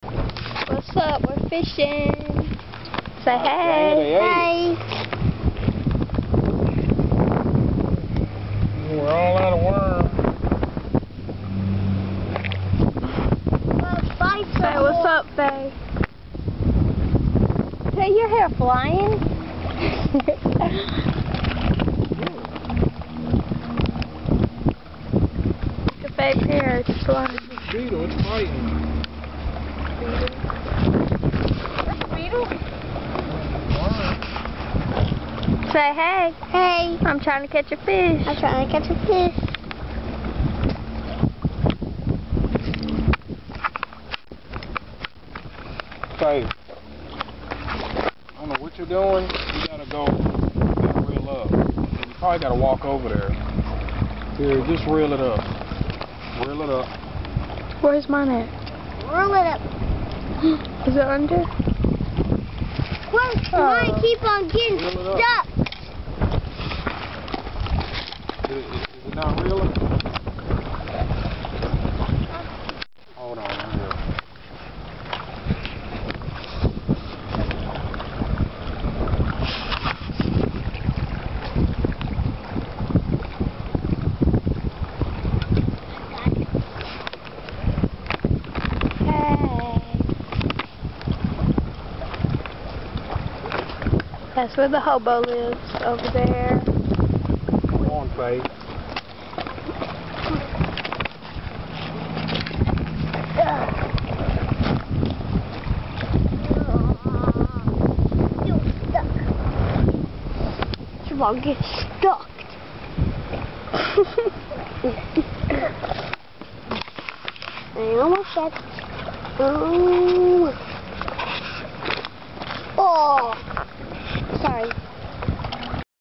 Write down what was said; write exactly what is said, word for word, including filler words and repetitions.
What's up? We're fishing. Say Uh, hey. Hey. We're all out of worm. Well, bye, say what's up, babe. Hey, your hair flying? Look at babe's hair, it's flying. It's a beetle, it's fighting. Say hey. Hey. I'm trying to catch a fish. I'm trying to catch a fish. Babe, I don't know what you're doing. You gotta go, you gotta reel up. You probably gotta walk over there. Here, just reel it up. Reel it up. Where's mine at? Roll it up. Is it under? Well, Oh. mine keep on getting Reel it stuck. Is, is, is it not reeling? Hold on, I'm here. That's where the hobo lives, over there. Come on, babe. You're all get stuck. I almost got. Um,